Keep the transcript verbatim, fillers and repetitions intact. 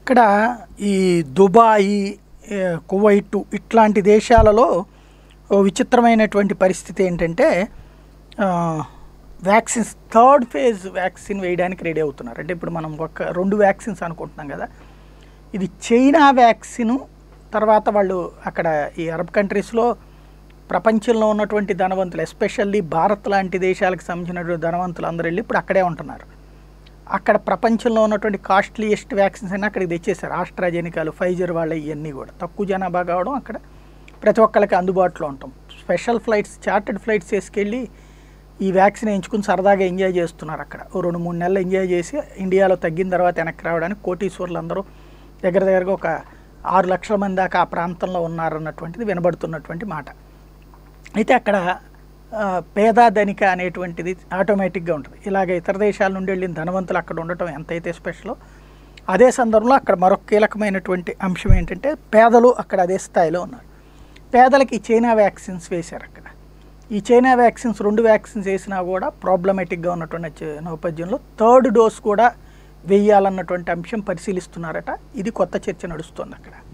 ఇక్కడ ఈ Dubai, Kuwait ఇట్లాంటి దేశాలలో విచిత్రమైనటువంటి పరిస్థితి ఏంటంటే వ్యాక్సిన్స్ థర్డ్ ఫేజ్ వ్యాక్సిన్ వేయడానికి రెడీ అవుతున్నారు. అంటే ఇప్పుడు మనం ఒక రెండు వ్యాక్సిన్స్ అనుకుంటున్నాం కదా, ఇది చైనా వ్యాక్సిను. తర్వాత వాళ్ళు అక్కడ ఈ అరబ్ కంట్రీస్లో ప్రపంచంలో ఉన్నటువంటి ధనవంతులు, ఎస్పెషల్లీ భారత్ లాంటి దేశాలకు సంబంధించినటువంటి ధనవంతులు అందరూ వెళ్ళి ఇప్పుడు అక్కడే ఉంటున్నారు. అక్కడ ప్రపంచంలో ఉన్నటువంటి కాస్ట్లీయెస్ట్ వ్యాక్సిన్స్ అన్నీ అక్కడికి తెచ్చేశారు. ఆస్ట్రాజెనికాలు, ఫైజర్ వాళ్ళ ఇవన్నీ కూడా తక్కువ జనాభా కావడం, అక్కడ ప్రతి ఒక్కరికి అందుబాటులో ఉంటాం. స్పెషల్ ఫ్లైట్స్, చార్టెడ్ ఫ్లైట్స్ వేసుకెళ్ళి ఈ వ్యాక్సిన్ ఎంచుకుని సరదాగా ఎంజాయ్ చేస్తున్నారు. అక్కడ ఓ రెండు మూడు నెలలు ఎంజాయ్ చేసి ఇండియాలో తగ్గిన తర్వాత వెనక్కి రావడానికి కోటీశ్వర్లు అందరూ దగ్గర దగ్గరగా ఒక ఆరు లక్షల మంది దాకా ఆ ప్రాంతంలో ఉన్నారన్నటువంటిది వినబడుతున్నటువంటి మాట. అయితే అక్కడ పేద ధనిక అనేటువంటిది ఆటోమేటిక్గా ఉంటుంది. ఇలాగ ఇతర దేశాల నుండి వెళ్ళిన ధనవంతులు అక్కడ ఉండటం ఎంతైతే స్పెషలో, అదే సందర్భంలో అక్కడ మరొక కీలకమైనటువంటి అంశం ఏంటంటే పేదలు అక్కడ అదే స్థాయిలో ఉన్నారు. పేదలకి ఈ చైనా వ్యాక్సిన్స్ వేశారు. అక్కడ ఈ చైనా వ్యాక్సిన్స్ రెండు వ్యాక్సిన్స్ వేసినా కూడా ప్రాబ్లమేటిక్గా ఉన్నటువంటి నేపథ్యంలో థర్డ్ డోస్ కూడా వేయాలన్నటువంటి అంశం పరిశీలిస్తున్నారట. ఇది కొత్త చర్చ నడుస్తుంది అక్కడ.